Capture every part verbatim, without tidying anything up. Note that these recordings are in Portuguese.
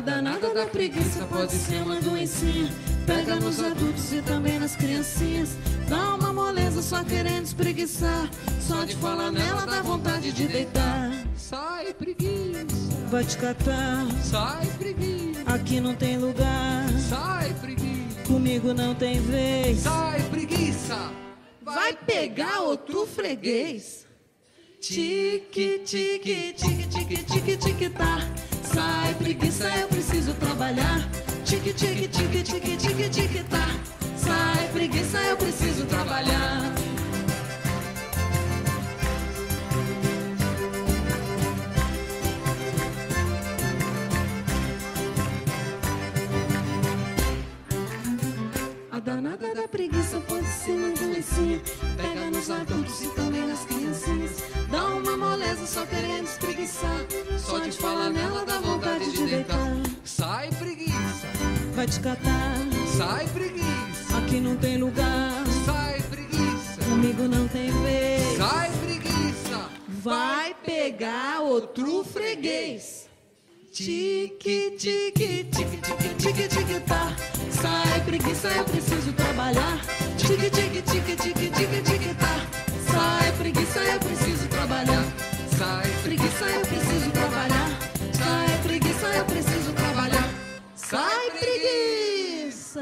danada da preguiça pode ser uma doencinha. Pega nos adultos e também nas criancinhas. Dá uma moleza só querendo espreguiçar. Só de falar nela dá vontade de deitar. Sai, preguiça. Vai te catar. Sai, preguiça. Aqui não tem lugar. Sai, preguiça. Comigo não tem vez. Sai, preguiça. Vai pegar outro freguês. Tique, tique, tique, tique, tique, tique, tá. Sai, preguiça, eu preciso trabalhar. Tique, tique, tique, tique, tique, tique, tá. Sai, preguiça, eu preciso trabalhar. A danada da preguiça pode ser uma doencinha. Pega nos adultos e também nas criancinhas. Dá uma moleza só querendo espreguiçar. Só de falar nela dá vontade de deitar. Sai, preguiça. Vai te catar. Sai, preguiça. Aqui não tem lugar. Sai, preguiça. Comigo não tem vez. Sai, preguiça. Vai pegar outro freguês. Tique, tique, tique, tique, tique, tique, tá. Sai, preguiça, eu preciso trabalhar. Tique, tique, tique, tique, tique, tique, tá. Sai, preguiça, eu preciso trabalhar. Sai, Preguiça, eu preciso trabalhar. Sai, preguiça, eu preciso trabalhar. Sai, preguiça.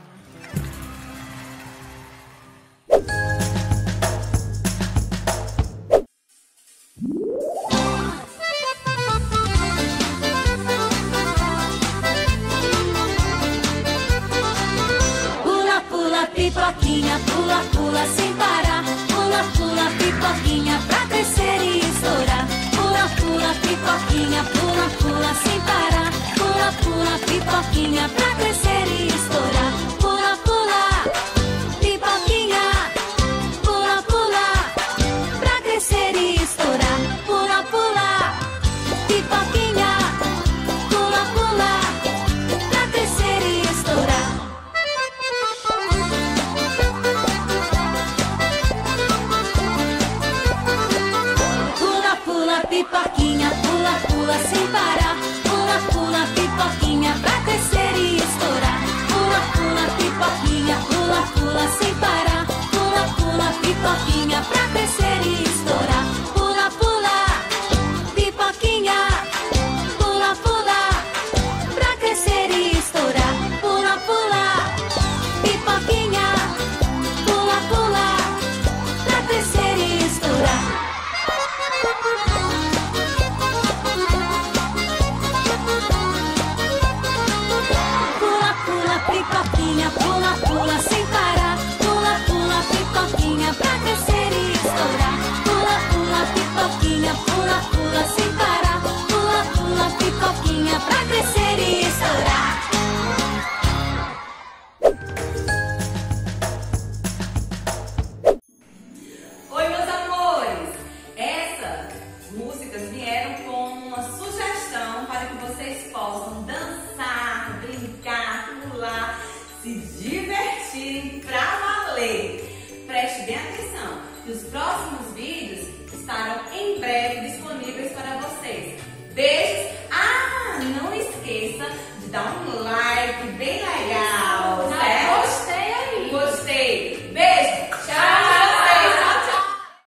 Pipoquinha, pula, pula sem parar. Pula, pula, pipoquinha pra crescer e estourar. Pula, pula, pipoquinha, pula, pula sem parar. Pula, pula, pipoquinha pra crescer e estourar. Pula, pula, pipoquinha. Pula, pula, pra crescer e estourar. Pula, pula, pipoquinha. Pula, pula, pra crescer e estourar. Pipoquinha, pula, pula sem parar. Pula, pula, pipoquinha pra crescer e estourar. Pula, pula, pipoquinha, pula, pula sem parar. Pula, pula, pipoquinha pra crescer e estourar. Pula, pula, pipoquinha. Pula, pula, pra crescer e estourar. Pula, pula, pipoquinha. Pula, pula, pra crescer e estourar. Pipoquinha, pula, pula sem parar. Pula, pula, pipoquinha pra crescer e estourar. Pula, pula, pipoquinha, pula, pula sem parar. Pula, pula, pipoquinha pra crescer e estourar. Oi, meus amores! Essas músicas vieram com uma sugestão para que vocês possam dançar, brincar, pular, se divertir pra valer. Preste bem atenção, que os próximos vídeos estarão em breve disponíveis para vocês. Beijos! Ah, não esqueça de dar um like.